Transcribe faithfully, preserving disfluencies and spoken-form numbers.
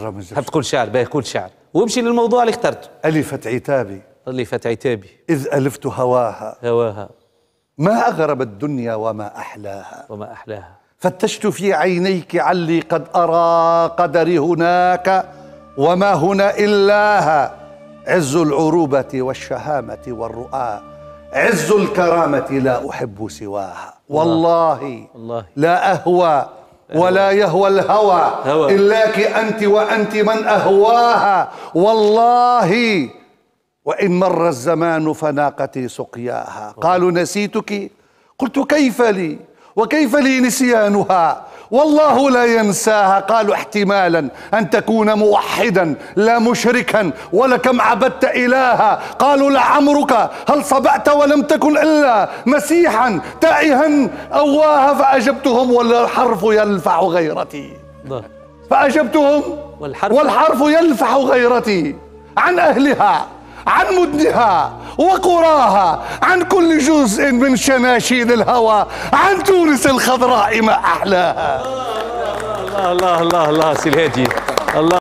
حب تقول شعر، باهي قول شعر وامشي للموضوع اللي اخترته. ألفت عتابي ألفت عتابي إذ ألفت هواها هواها ما أغرب الدنيا وما أحلاها وما أحلاها. فتشت في عينيك علي قد أرى قدري هناك وما هنا إلاها. عز العروبة والشهامة والرؤى عز الكرامة لا أحب سواها. والله والله لا أهوى ولا يهوى الهوى هوى. إلاك أنت وأنت من أهواها. والله وإن مر الزمان فناقتي سقياها. قالوا نسيتك قلت كيف لي وكيف لي نسيانها والله لا ينساها. قالوا احتمالا أن تكون موحدا لا مشركا ولكم عبدت إلها. قالوا لعمرك هل صبعت ولم تكن إلا مسيحا تائها أواها. فأجبتهم والحرف يلفع غيرتي فأجبتهم والحرف, والحرف يلفع غيرتي عن أهلها عن مدنها وقراها عن كل جزء من شناشيد الهوى عن تونس الخضراء ما أحلاها. الله الله الله الله سي الهادي الله.